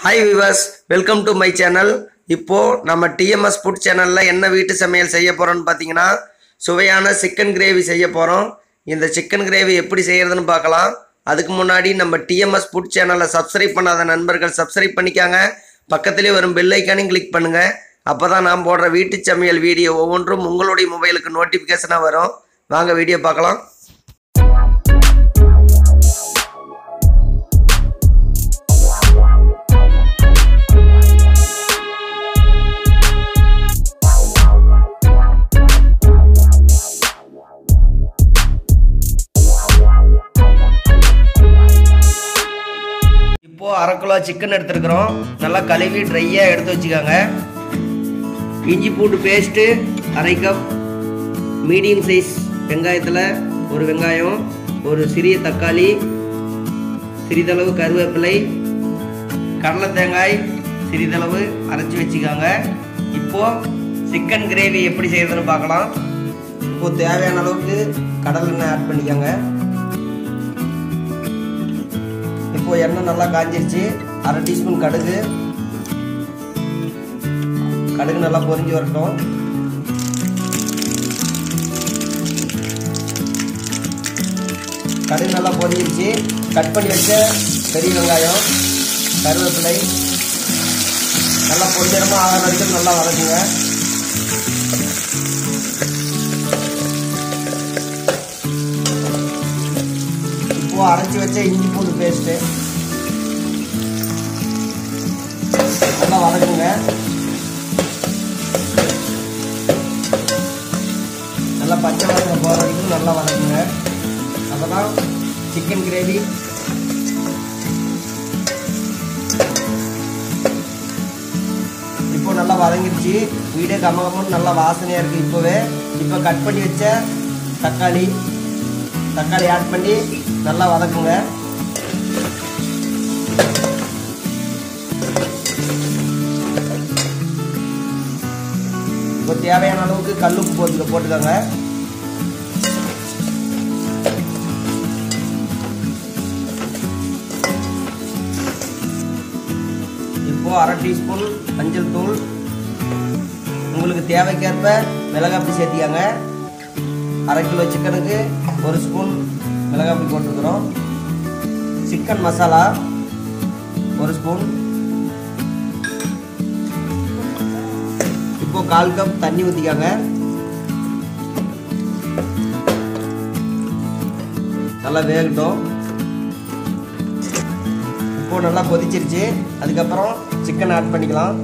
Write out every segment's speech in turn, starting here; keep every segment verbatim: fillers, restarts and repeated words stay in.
Hi viewers, welcome to my channel. இப்போ நம்ம T M S Food channelல என்ன வீட்டு சமையல் செய்ய போறோம்னு பாத்தீங்கன்னா சுவையான chicken gravy செய்ய போறோம். இந்த chicken gravy எப்படி செய்யறதுன்னு பார்க்கலாம். அதுக்கு முன்னாடி நம்ம T M S Food channelல subscribe பண்ணாத நண்பர்கள் subscribe பண்ணிக்கங்க. பக்கத்திலே வரும் bell icon-ஐ click பண்ணுங்க. அப்பதான் நான் போடுற வீட்டு சமையல் வீடியோ ஒவ்வொன்றும் உங்களுடைய மொபைலுக்கு நோட்டிஃபிகேஷனா வரும். வாங்க வீடியோ பார்க்கலாம். இப்போ அரை கிலோ சிக்கன் எடுத்துக்கிறோம். நல்லா கழுவி ட்ரையா எடுத்து வச்சுக்கோங்க. இஞ்சி பூண்டு பேஸ்ட் அரை கப், மீடியம் சைஸ் வெங்காயத்தில் ஒரு வெங்காயம், ஒரு சிறிய தக்காளி, சிறிதளவு கருவேப்பிலை, கடலை தேங்காய் சிறிதளவு அரைச்சி வச்சுக்கோங்க. இப்போ சிக்கன் கிரேவி எப்படி செய்யறதுன்னு பார்க்கலாம். இப்போ தேவையான அளவுக்கு கடலை எண்ணெய் ஆட் பண்ணிக்கோங்க. இப்போ எண்ணெய் நல்லா காஞ்சிருச்சு. அரை டீஸ்பூன் கடுகு கடுகு நல்லா பொரிஞ்சு வரட்டும். கடுகு நல்லா பொரிஞ்சிருச்சு. கட் பண்ணி வச்ச பெரிய வெங்காயம், கருவேப்பிலை நல்லா பொன்னிறமா ஆகிற வரைக்கும் நல்லா வதக்குங்க. இப்போ அரைச்சி வச்ச இஞ்சி பூண்டு பேஸ்ட்டு நல்லா வதக்குங்க. நல்லா பச்சை வாசனை போகிற வரைக்கும் நல்லா வதக்குங்க. அப்போதான் சிக்கன் கிரேவி இப்போ நல்லா வதங்கிடுச்சு. வீடே கம்ம கம்மன்னு நல்லா வாசனையாக இருக்குது. இப்போவே இப்போ கட் பண்ணி வச்ச தக்காளி தக்காளி ஆட் பண்ணி நல்லா வதக்குங்க. இப்போ தேவையான அளவுக்கு கல்லுப்பு போட்டு போட்டுக்கோங்க. இப்போ அரை டீஸ்பூன் மஞ்சள் தூள், உங்களுக்கு தேவைக்கேற்ப மிளகாப்பொடி சேர்த்திக்கோங்க. அரை கிலோ சிக்கனுக்கு ஒரு ஸ்பூன் மிளகாப்பொடி போட்டுக்கிறோம். சிக்கன் மசாலா ஒரு ஸ்பூன். இப்போ கால் கப் தண்ணி ஊற்றிக்காங்க. நல்லா வேகட்டும். இப்போ நல்லா கொதிச்சிருச்சு. அதுக்கப்புறம் சிக்கன் ஆட் பண்ணிக்கலாம்.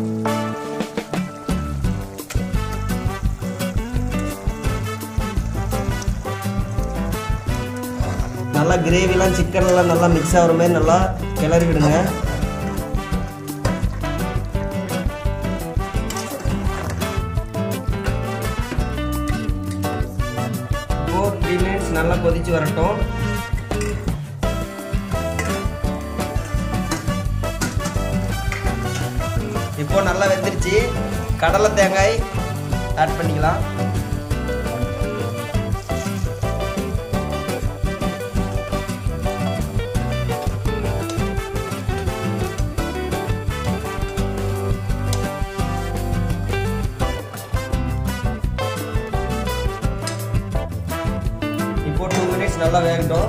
நல்லா கிரேவிலாம் சிக்கன் எல்லாம் நல்லா மிக்ஸ் ஆகிற மாதிரி நல்லா கிளறி விடுங்க. இப்போ த்ரீ மினிட்ஸ் நல்லா கொதிச்சு வரட்டும். இப்போ நல்லா வெந்துருச்சு. கடலை தேங்காய் ஆட் பண்ணிக்கலாம். இப்போ டூ மினிட்ஸ் நல்லா வேகட்டும்.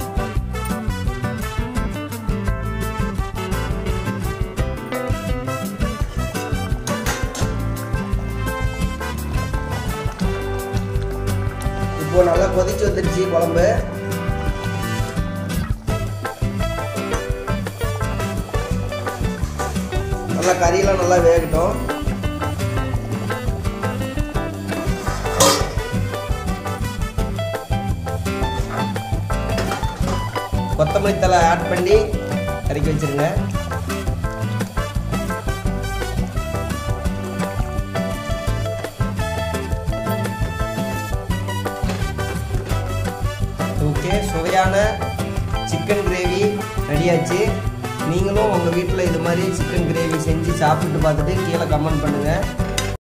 இப்போ நல்லா கொதிச்சு வந்துருச்சு குழம்பு. நல்லா கறியெல்லாம் நல்லா வேகட்டும். கொத்தமல்லி தழை ஆட் பண்ணி இறக்கி வச்சிருங்க. ஓகே, சுவையான சிக்கன் கிரேவி ரெடியாச்சு. நீங்களும் உங்கள் வீட்டில் இது மாதிரி சிக்கன் கிரேவி செஞ்சு சாப்பிட்டு பார்த்துட்டு கீழே கமெண்ட் பண்ணுங்கள்.